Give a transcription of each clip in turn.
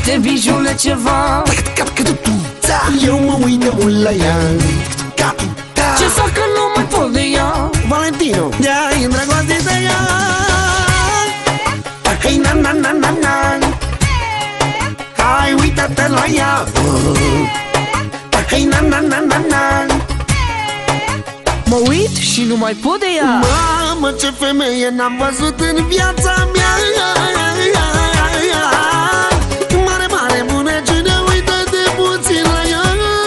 Uite, bijule, ceva. Eu mă uit de mult la ea. Ce fac că nu mai pot de ea? Valentino, de-ai îndrăgostit de ea. Hei, na-na-na-na-na, hai, uită-te la ea. Hei, na-na-na-na-na, mă uit și nu mai pot de ea. mamă, ce femeie n-am văzut în viața mea. Mare, mare bunăciune, uită-te puțin la ea.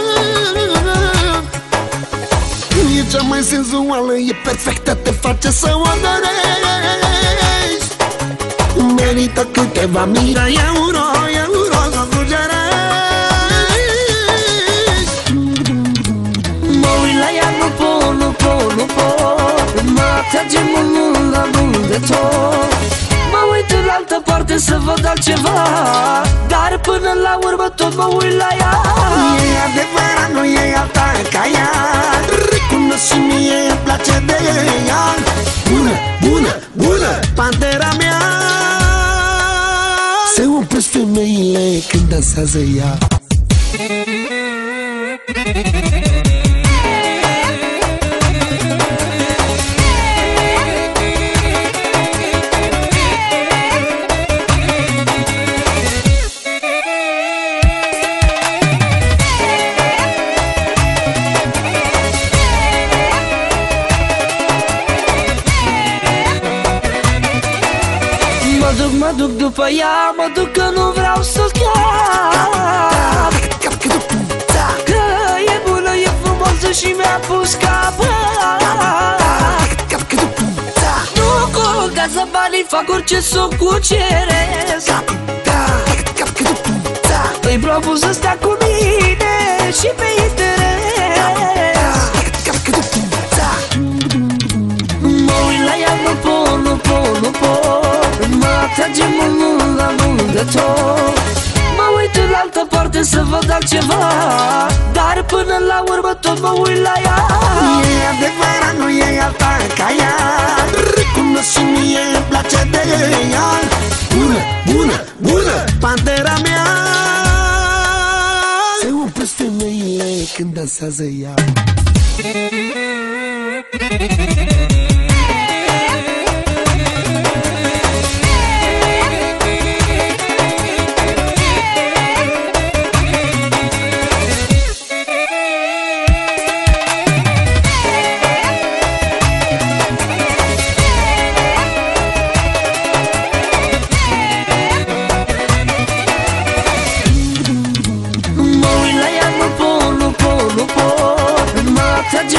E cea mai senzuală, e perfectă, te face să o dorești. Merită câteva mii de euro, să cugerești. Mă uit la ea, nu pot, nu pot, nu pot. Mă atrage mult, la mult de tot. Mă uit în altă parte să văd altceva, dar până la urmă tot mă uit la ea. E adevărat, nu e alta ca ea. Recunosc și mie îmi place de ea. Bună, bună, bună, pantera mea. Se umplesc femeile când dansează ea. Mă duc după ea, mă duc că nu vreau să scap. Că e bună, e frumoasă și mi-a pus cap. Nu contează banii, fac orice să o cuceresc. Îi propun să stea cu mine și pe interes. Mă uit la ea, nu pot, nu pot, nu pot. Mă atrage mult, la mult de tot. Mă uit în altă parte să văd altceva, dar până la urmă tot mă uit la ea. E adevărat, nu e alta ca ea. Recunosc și mie îmi place de ea. Bună, bună, bună, pantera mea. Se umplesc femeile când dansează ea.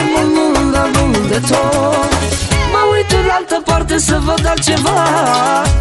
Mă uit în altă parte să văd altceva,